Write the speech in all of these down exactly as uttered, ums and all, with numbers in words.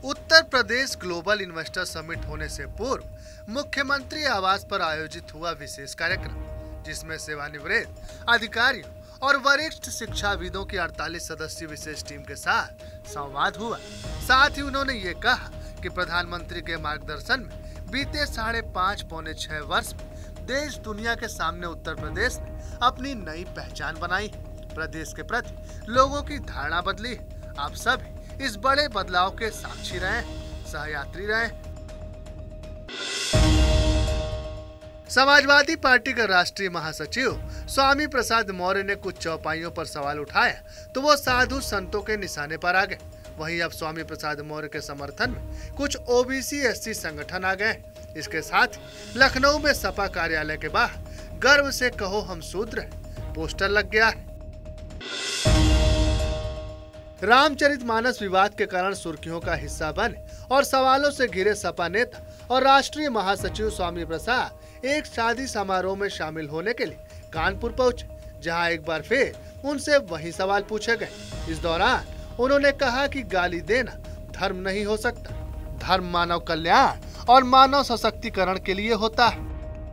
उत्तर Pradesh global investor summit होने से पूर्व मुख्यमंत्री आवास पर आयोजित हुआ विशेष कार्यक्रम, जिसमें सेवानिवृत्त अधिकारियों और वरिष्ठ शिक्षाविदों की अड़तालीस सदस्यीय विशेष टीम के साथ संवाद हुआ। साथ ही उन्होंने ये कहा कि प्रधानमंत्री के मार्गदर्शन में बीते साढ़े पाँच पौने छह वर्ष में देश दुनिया के सामने उत्तर प्रदेश ने अपनी नई पहचान बनाई। प्रदेश के प्रति लोगों की धारणा बदली। आप सभी इस बड़े बदलाव के साक्षी रहे, सहयात्री रहे। समाजवादी पार्टी के राष्ट्रीय महासचिव स्वामी प्रसाद मौर्य ने कुछ चौपाइयों पर सवाल उठाया तो वो साधु संतों के निशाने पर आ गए। वहीं अब स्वामी प्रसाद मौर्य के समर्थन में कुछ ओबीसी एससी संगठन आ गए। इसके साथ लखनऊ में सपा कार्यालय के बाहर गर्व से कहो हम शूद्र हैं पोस्टर लग गया है। रामचरितमानस विवाद के कारण सुर्खियों का हिस्सा बने और सवालों से घिरे सपा नेता और राष्ट्रीय महासचिव स्वामी प्रसाद एक शादी समारोह में शामिल होने के लिए कानपुर पहुंचे, जहां एक बार फिर उनसे वही सवाल पूछे गए। इस दौरान उन्होंने कहा कि गाली देना धर्म नहीं हो सकता। धर्म मानव कल्याण और मानव सशक्तिकरण के लिए होता है।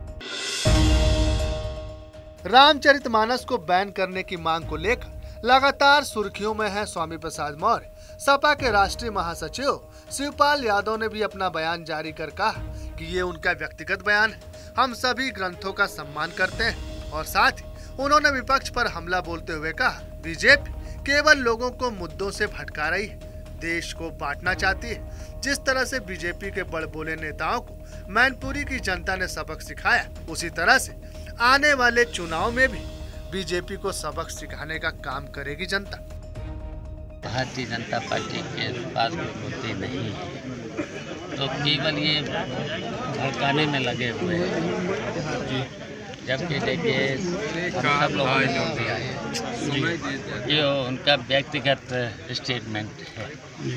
रामचरितमानस को बैन करने की मांग को लेकर लगातार सुर्खियों में है स्वामी प्रसाद मौर्य। सपा के राष्ट्रीय महासचिव शिवपाल यादव ने भी अपना बयान जारी कर कहा कि ये उनका व्यक्तिगत बयान है। हम सभी ग्रंथों का सम्मान करते हैं। और साथ ही उन्होंने विपक्ष पर हमला बोलते हुए कहा, बीजेपी केवल लोगों को मुद्दों से भटका रही है, देश को बांटना चाहती है। जिस तरह से बीजेपी के बड़बोले नेताओं को मैनपुरी की जनता ने सबक सिखाया, उसी तरह से आने वाले चुनाव में भी बीजेपी को सबक सिखाने का काम करेगी जनता। भारतीय जनता पार्टी के पास कोई मुद्दे नहीं है, तो केवल ये भड़काने में लगे हुए हैं। जबकि देखिए हम सब लोगों ने बोल दिया है, ये उनका व्यक्तिगत स्टेटमेंट है,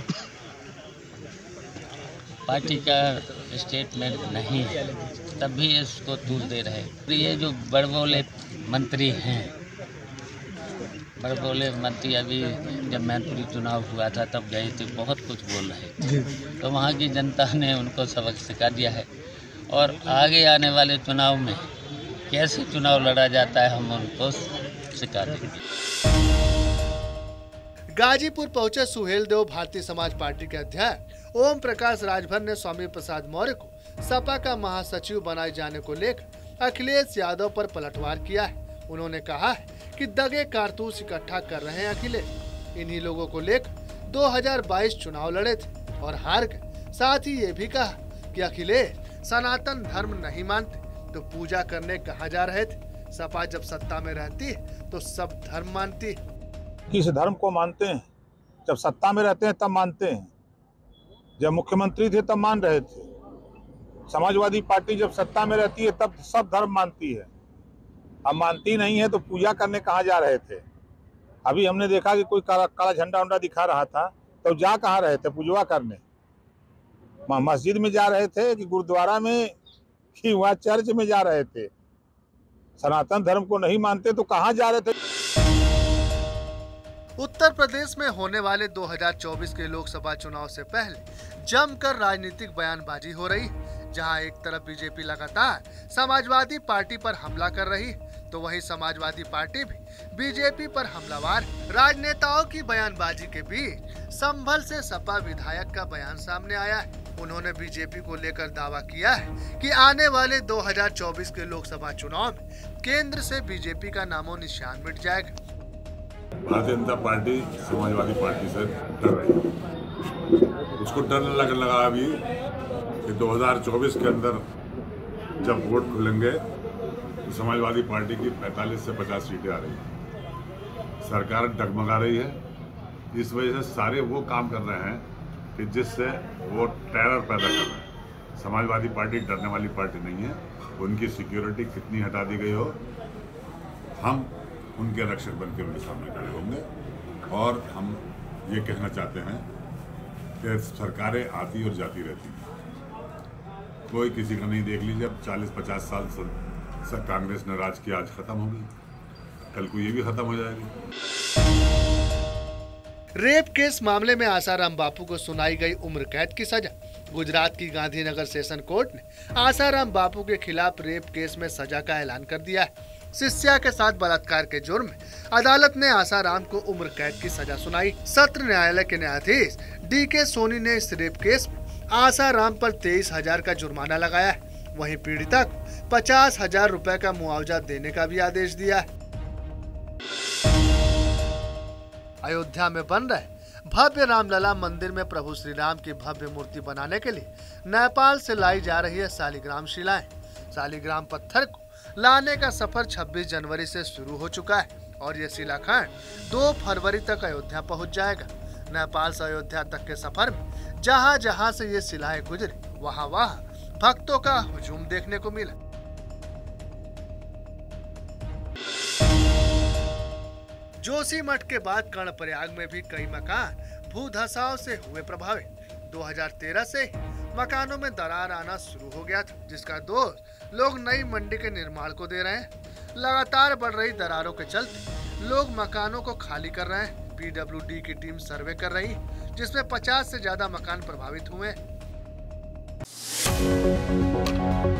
पार्टी का स्टेटमेंट नहीं है, तब भी इसको तूल दे रहे। ये जो बड़बोले मंत्री हैं, बड़बोले मंत्री अभी जब मैनपुरी चुनाव हुआ था तब गए थे, बहुत कुछ बोल रहे, तो वहाँ की जनता ने उनको सबक सिखा दिया है। और आगे आने वाले चुनाव में कैसे चुनाव लड़ा जाता है हम उनको सिखा देंगे। गाजीपुर पहुंचे सुहेलदेव भारतीय समाज पार्टी के अध्यक्ष ओम प्रकाश राजभर ने स्वामी प्रसाद मौर्य को सपा का महासचिव बनाए जाने को लेकर अखिलेश यादव पर पलटवार किया है। उन्होंने कहा है कि दगे कारतूस इकट्ठा कर रहे हैं अखिलेश। इन्हीं लोगों को लेकर दो हज़ार बाईस चुनाव लड़े थे और हार गए। साथ ही ये भी कहा कि अखिलेश सनातन धर्म नहीं मानते तो पूजा करने कहाँ जा रहे थे। सपा जब सत्ता में रहती है तो सब धर्म मानती है। किस धर्म को मानते हैं? जब सत्ता में रहते हैं तब मानते हैं, जब मुख्यमंत्री थे तब मान रहे थे। समाजवादी पार्टी जब सत्ता में रहती है तब सब धर्म मानती है, अब मानती नहीं है तो पूजा करने कहाँ जा रहे थे। अभी हमने देखा कि कोई काला काला झंडा उंडा दिखा रहा था तो जा कहाँ रहे थे? पूजवा करने मस्जिद में जा रहे थे कि गुरुद्वारा में कि वहाँ चर्च में जा रहे थे? सनातन धर्म को नहीं मानते तो कहाँ जा रहे थे? उत्तर प्रदेश में होने वाले दो हज़ार चौबीस के लोकसभा चुनाव से पहले जमकर राजनीतिक बयानबाजी हो रही, जहां एक तरफ बीजेपी लगातार समाजवादी पार्टी पर हमला कर रही, तो वहीं समाजवादी पार्टी भी बीजेपी पर हमलावार। राजनेताओं की बयानबाजी के बीच संभल से सपा विधायक का बयान सामने आया है। उन्होंने बीजेपी को लेकर दावा किया है कि आने वाले दो हज़ार चौबीस के लोकसभा चुनाव में केंद्र से बीजेपी का नामो निशान मिट जाएगा। भारतीय जनता पार्टी समाजवादी पार्टी से डर रही है। उसको डर लग लगा अभी कि दो हज़ार चौबीस के अंदर जब वोट खुलेंगे तो समाजवादी पार्टी की पैंतालीस से पचास सीटें आ रही हैं। सरकार डगमगा रही है। इस वजह से सारे वो काम कर रहे हैं कि जिससे वो टेरर पैदा कर रहे हैं। समाजवादी पार्टी डरने वाली पार्टी नहीं है। उनकी सिक्योरिटी कितनी हटा दी गई हो, हम उनके रक्षक बनकर उनके सामने खड़े होंगे। और हम ये कहना चाहते हैं कि सरकारें आती और जाती रहती हैं, कोई किसी का नहीं। देख लीजिए, अब चालीस पचास साल से कांग्रेस ने राज किया, आज खत्म होगी, कल को ये भी खत्म हो जाएगी। रेप केस मामले में आसाराम बापू को सुनाई गई उम्र कैद की सजा। गुजरात की गांधीनगर सेशन कोर्ट ने आसाराम बापू के खिलाफ रेप केस में सजा का ऐलान कर दिया है। शिष्या के साथ बलात्कार के जुर्म में अदालत ने आसाराम को उम्र कैद की सजा सुनाई। सत्र न्यायालय के न्यायाधीश डी के सोनी ने इस रेप केस में आसाराम पर तेईस हजार का जुर्माना लगाया है। वहीं पीड़िता को पचास हजार रुपए का मुआवजा देने का भी आदेश दिया है। अयोध्या में बन रहे भव्य रामलला मंदिर में प्रभु श्री राम की भव्य मूर्ति बनाने के लिए नेपाल से लाई जा रही है शालिग्राम शिलाएं। शालिग्राम पत्थर को लाने का सफर छब्बीस जनवरी से शुरू हो चुका है और ये शिलाखंड दो फरवरी तक अयोध्या पहुंच जाएगा। नेपाल से अयोध्या तक के सफर में जहां जहां से ये शिलाएं गुजरी वहां वहां भक्तों का हुजूम देखने को मिला। जोशीमठ के बाद कर्णप्रयाग में भी कई मकान भूधसाव से हुए प्रभावित। दो हज़ार तेरह से मकानों में दरार आना शुरू हो गया था, जिसका दोष लोग नई मंडी के निर्माण को दे रहे हैं। लगातार बढ़ रही दरारों के चलते लोग मकानों को खाली कर रहे हैं। पीडब्ल्यूडी की टीम सर्वे कर रही है, जिसमें पचास से ज्यादा मकान प्रभावित हुए हैं।